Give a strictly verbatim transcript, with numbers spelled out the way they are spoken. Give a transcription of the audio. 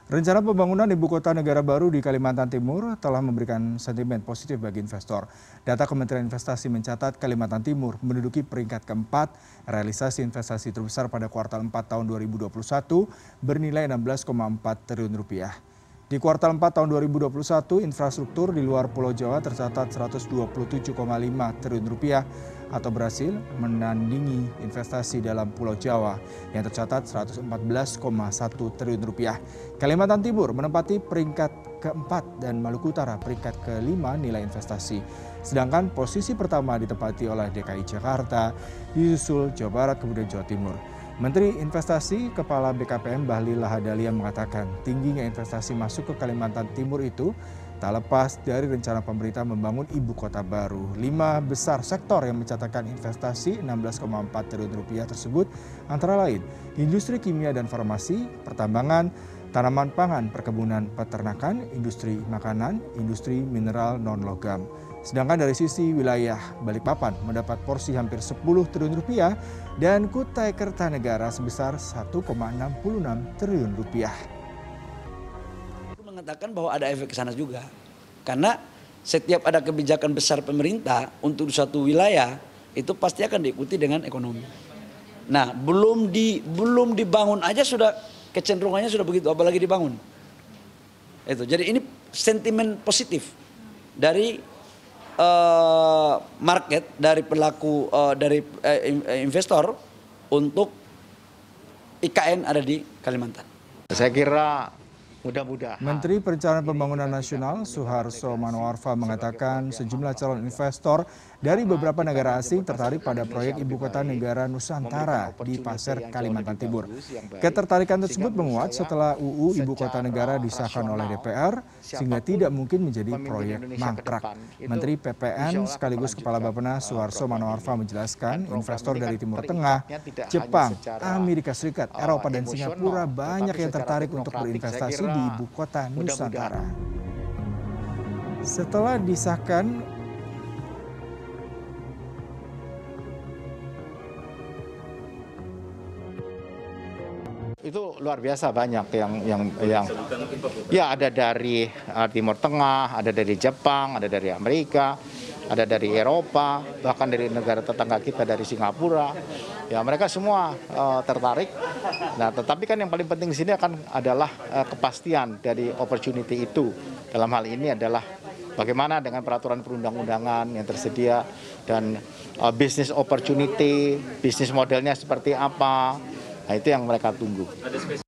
Rencana pembangunan ibu kota negara baru di Kalimantan Timur telah memberikan sentimen positif bagi investor. Data Kementerian Investasi mencatat Kalimantan Timur menduduki peringkat keempat realisasi investasi terbesar pada kuartal empat tahun dua ribu dua puluh satu bernilai enam belas koma empat triliun rupiah. Di kuartal empat tahun dua ribu dua puluh satu, infrastruktur di luar Pulau Jawa tercatat seratus dua puluh tujuh koma lima triliun rupiah atau berhasil menandingi investasi dalam Pulau Jawa yang tercatat seratus empat belas koma satu triliun rupiah. Kalimantan Timur menempati peringkat keempat dan Maluku Utara peringkat kelima nilai investasi. Sedangkan posisi pertama ditempati oleh D K I Jakarta, disusul Jawa Barat kemudian Jawa Timur. Menteri Investasi Kepala B K P M Bahlil Lahadalia mengatakan tingginya investasi masuk ke Kalimantan Timur itu tak lepas dari rencana pemerintah membangun ibu kota baru. Lima besar sektor yang mencatatkan investasi enam belas koma empat triliun rupiah tersebut antara lain industri kimia dan farmasi, pertambangan, tanaman pangan, perkebunan, peternakan, industri makanan, industri mineral non-logam. Sedangkan dari sisi wilayah, Balikpapan mendapat porsi hampir sepuluh triliun rupiah dan Kutai Kertanegara sebesar satu koma enam enam triliun rupiah. Mengatakan bahwa ada efek ke sana juga. Karena setiap ada kebijakan besar pemerintah untuk suatu wilayah itu pasti akan diikuti dengan ekonomi. Nah, belum di belum dibangun aja sudah kecenderungannya sudah begitu, apalagi dibangun. Itu. Jadi ini sentimen positif dari Uh, market, dari pelaku uh, dari uh, investor untuk I K N ada di Kalimantan. Saya kira mudah-mudahan. Menteri Perencanaan Pembangunan Nasional Suharso Manoarfa mengatakan sejumlah calon investor dari beberapa negara asing tertarik pada proyek ibu kota negara Nusantara di Pasir, Kalimantan Timur. Ketertarikan tersebut menguat setelah U U ibu kota negara disahkan oleh D P R sehingga tidak mungkin menjadi proyek mangkrak. Menteri P P N sekaligus Kepala Bappenas Suharso Manoarfa menjelaskan investor dari Timur Tengah, Jepang, Amerika Serikat, Eropa dan Singapura banyak yang tertarik untuk berinvestasi di ibu kota Nusantara. Setelah disahkan itu luar biasa banyak yang yang yang ya ada dari uh, Timur Tengah, ada dari Jepang, ada dari Amerika, ada dari Eropa, bahkan dari negara tetangga kita dari Singapura. Ya mereka semua uh, tertarik. Nah, tetapi kan yang paling penting di sini akan adalah uh, kepastian dari opportunity itu. Dalam hal ini adalah bagaimana dengan peraturan perundang-undangan yang tersedia dan uh, business opportunity, bisnis modelnya seperti apa. Nah, itu yang mereka tunggu.